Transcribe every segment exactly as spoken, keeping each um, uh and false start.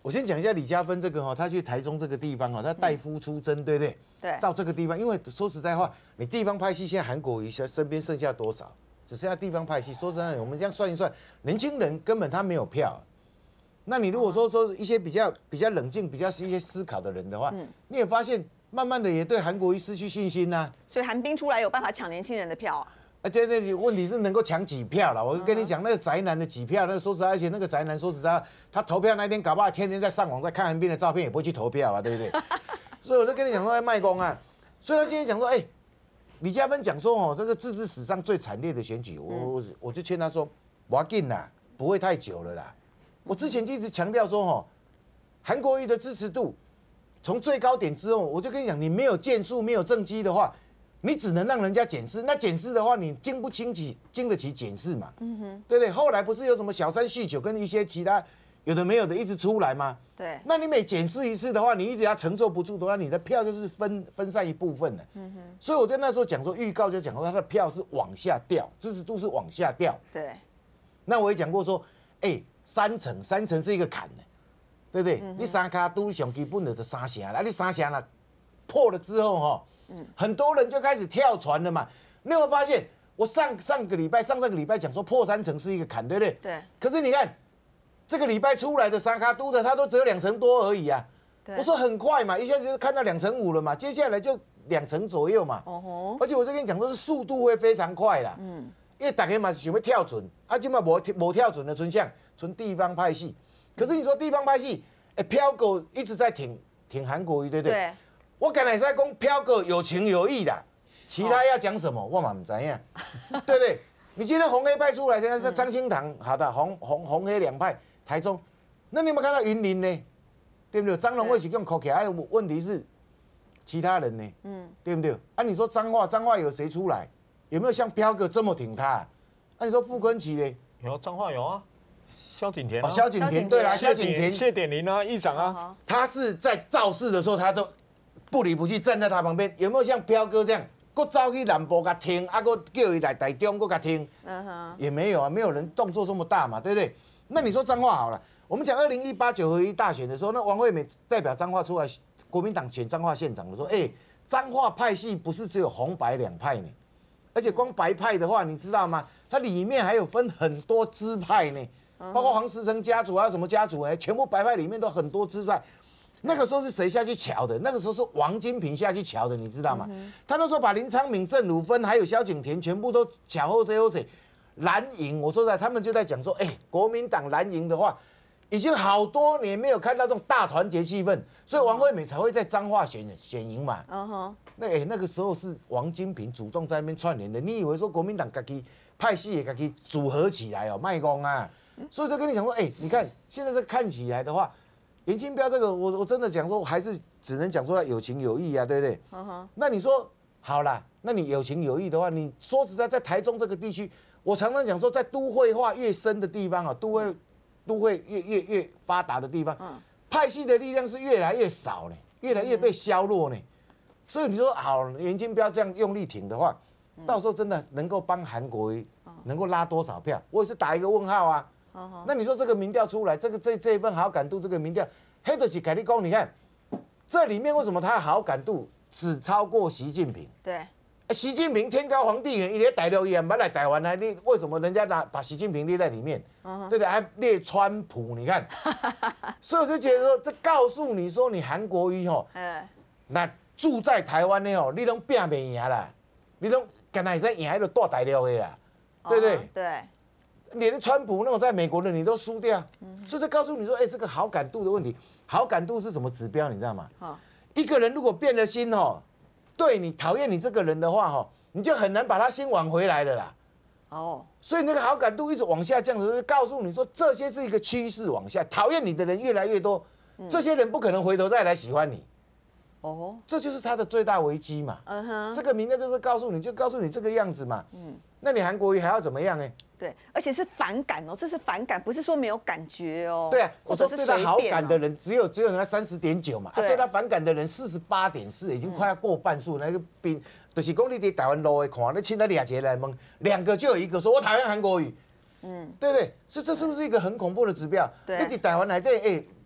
我先讲一下李嘉芬这个哈，他去台中这个地方哈，他代夫出征，对不对？ 对。 到这个地方，因为说实在话，你地方派系现在韩国瑜身边剩下多少？只剩下地方派系。说实在，我们这样算一算，年轻人根本他没有票。那你如果说说一些比较比较冷静、比较是一些思考的人的话，嗯、你也发现慢慢的也对韩国瑜失去信心呐、啊。 所以韩冰出来有办法抢年轻人的票啊？ 啊，对对，问题是能够抢几票了。我跟你讲，那个宅男的几票，那个说实在，而且那个宅男说实在，他投票那天搞不好天天在上网在看韩冰的照片，也不会去投票啊，对不对？所以我就跟你讲说在卖功啊。所以他今天讲说，哎、欸，李嘉芬讲说哦，这个自治史上最惨烈的选举，我我就劝他说，不要紧啦，不会太久了啦。我之前就一直强调说，哦，韩国瑜的支持度从最高点之后，我就跟你讲，你没有建树，没有政绩的话。你只能让人家检视，那检视的话，你经不清起经得起检视嘛？嗯哼，对不对？后来不是有什么小三酗酒跟一些其他有的没有的一直出来吗？ 对， 那你每检视一次的话，你一直要承受不住的话，你的票就是分分散一部分的。嗯哼，所以我在那时候讲说，预告就讲说他的票是往下掉，支持度是往下掉。 对， 那我也讲过说，哎、欸，三成三成是一个坎的，对不对？嗯、你三卡都上基本的就三成了，你三成了破了之后哈。很多人就开始跳船了嘛，你有没有发现？我上上个礼拜、上上个礼拜讲说破三成是一个坎，对不对？ 对。 可是你看，这个礼拜出来的沙卡都的，它都只有两成多而已啊。我说很快嘛，一下子就看到两成五了嘛，接下来就两成左右嘛。哦吼。而且我就跟你讲说，是速度会非常快啦。嗯。因为大家嘛想要跳准，啊，今嘛无无跳准的存项，存地方派系。可是你说地方派系，哎，飘狗一直在挺挺韩国瑜，对不对？对。我刚才在讲飘哥有情有义的，其他要讲什么我嘛不知样，对不对？你今天红黑派出来，现在张清堂，好的，红红红黑两派，台中，那你有没有看到云林呢？对不对？张荣惠是用口起来，问题是其他人呢？嗯，对不对？啊，你说彰化，彰化有谁出来？有没有像飘哥这么挺他？啊，你说傅昆萁呢？ 有，彰化有啊。萧景田、啊， 萧景田，对啦，萧景田， 谢点林啊，议长啊， 他是在造势的时候，他都。不离不弃，站在他旁边，有没有像飘哥这样，搁走去南部甲听，啊，搁叫伊来台中，搁甲听，嗯哼，也没有啊，没有人动作这么大嘛，对不对？那你说彰化好了，我们讲二零一八九合一大选的时候，那王惠美代表彰化出来，国民党选彰化县长的时候，哎、欸，彰化派系不是只有红白两派呢，而且光白派的话，你知道吗？它里面还有分很多支派呢，包括黄石成家族还有什么家族哎，全部白派里面都很多支派。那个时候是谁下去瞧的？那个时候是王金平下去瞧的，你知道吗？嗯、他那时候把林昌敏、郑汝芬还有萧景田全部都瞧后谁后谁蓝营。我说实在，他们就在讲说，哎、欸，国民党蓝营的话，已经好多年没有看到这种大团结气氛，所以王惠美才会在彰化选选赢嘛。嗯哼，那哎、欸、那个时候是王金平主动在那边串联的。你以为说国民党自己派系也自己组合起来哦，卖公啊？所以就跟你讲说，哎、欸，你看现在这看起来的话。严金彪这个，我我真的讲说，还是只能讲说有情有义啊，对不对？嗯哼。那你说好啦，那你有情有义的话，你说实在，在台中这个地区，我常常讲说，在都会化越深的地方啊，都会都会越越越发达的地方，嗯，派系的力量是越来越少呢，越来越被削弱呢。所以你说好，严金彪这样用力挺的话，到时候真的能够帮韩国瑜能够拉多少票？我也是打一个问号啊。那你说这个民调出来，这个这这一份好感度，这个民调，黑的是凯利公，你看这里面为什么他的好感度只超过习近平？ 对， 习近平天高皇帝远，一在大陆也没来台湾来，你为什么人家拿把习近平列在里面？对不对？还列川普，你看，所以我就觉得说，这告诉你说，你韩国瑜吼，那住在台湾的哦，你拢拼不赢啦，你拢干那会赢迄个大大陆的啦，对不对？ 对。 连川普那种在美国的你都输掉，所以就告诉你说，哎、欸，这个好感度的问题，好感度是什么指标？你知道吗？一个人如果变了心哦，对你讨厌你这个人的话哦，你就很难把他心挽回来了啦。哦，所以那个好感度一直往下降的时候，告诉你说，这些是一个趋势往下，讨厌你的人越来越多，这些人不可能回头再来喜欢你。哦，这就是他的最大危机嘛。嗯哼，这个民调就是告诉你，就告诉你这个样子嘛。嗯，那你韩国瑜还要怎么样呢？ 对，而且是反感哦，这是反感，不是说没有感觉哦。 对啊，我说对他好感的人只有只有人家三十点九嘛，啊，对他反感的人四十八点四，已经快要过半数。那个比就是讲你在台湾路的看，你请他俩姐来问，两个就有一个说我讨厌韩国瑜，嗯，对不对？所以这是不是一个很恐怖的指标？对，你在台湾内底，哎，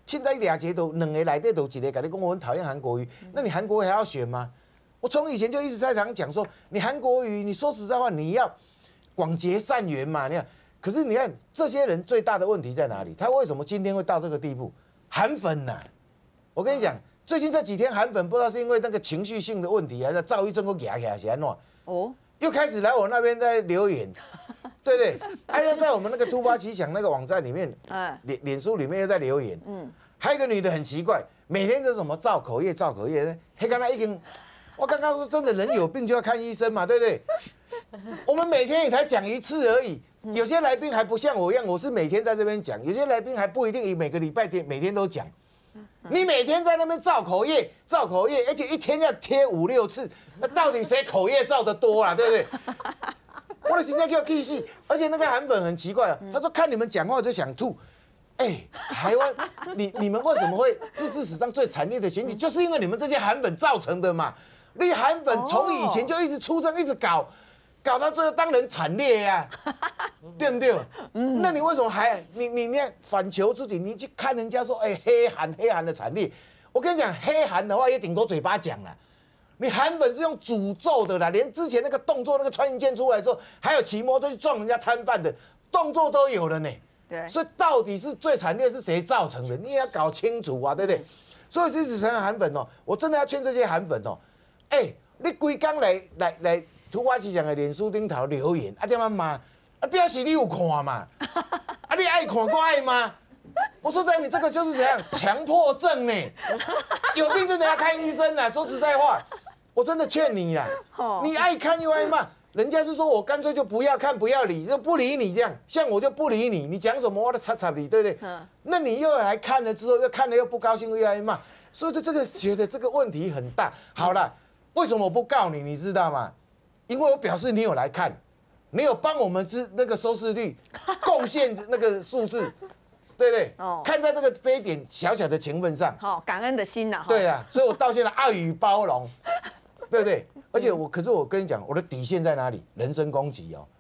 现在俩节都两个内底都一个，跟你讲我很讨厌韩国瑜，那你韩国瑜还要选吗？我从以前就一直在常讲说，你韩国瑜，你说实在话，你要广结善缘嘛，你看。可是你看这些人最大的问题在哪里？他为什么今天会到这个地步？韩粉呐、啊，我跟你讲，最近这几天韩粉不知道是因为那个情绪性的问题，还是躁郁症都压起来，是安怎？哦，又开始来我那边在留言，对不对？还要在我们那个突发奇想那个网站里面，脸脸书里面又在留言。嗯，还有一个女的很奇怪，每天都什么造口业造口业，黑刚才已经。我刚刚说真的，人有病就要看医生嘛，对不对？我们每天也才讲一次而已，有些来宾还不像我一样，我是每天在这边讲，有些来宾还不一定每个礼拜天每天都讲。你每天在那边造口业，造口业，而且一天要贴五六次，那到底谁口业造的多啊？对不对？我的现在叫气死，而且那个韩粉很奇怪啊，他说看你们讲话就想吐。哎、欸，台湾，你你们为什么会自治史上最惨烈的选举，就是因为你们这些韩粉造成的嘛？你韩粉从以前就一直出征，一直搞，搞到最后当然惨烈呀、啊，对不对？嗯，那你为什么还你你你反求诸己？你去看人家说，哎、欸，黑韩黑韩的惨烈，我跟你讲，黑韩的话也顶多嘴巴讲了，你韩粉是用诅咒的啦，连之前那个动作那个穿云箭出来之后，还有骑摩托去撞人家摊贩的动作都有了呢。对，所以到底是最惨烈是谁造成的？你也要搞清楚啊，对不对？所以这只成韩粉哦，我真的要劝这些韩粉哦。哎、欸，你规工来来来突发奇想的脸书顶头留言，啊点啊骂，啊表示你有看嘛？啊你爱看我爱骂？我说真的，你这个就是怎样强迫症呢？有病真的要看医生啊！说实在话，我真的劝你啦，你爱看又爱骂，人家是说我干脆就不要看不要理，就不理你这样，像我就不理你，你讲什么我都插插你，对不对？那你又来看了之后，又看了又不高兴又爱骂，所以这个觉得这个问题很大。好了。为什么我不告你？你知道吗？因为我表示你有来看，你有帮我们之那个收视率贡献那个数字，对不对？哦，看在这个这一点小小的情分上， 好、哦、感恩的心呐。 对啊，所以我到现在爱与包容，对不对？而且我，可是我跟你讲，我的底线在哪里？人身攻击哦。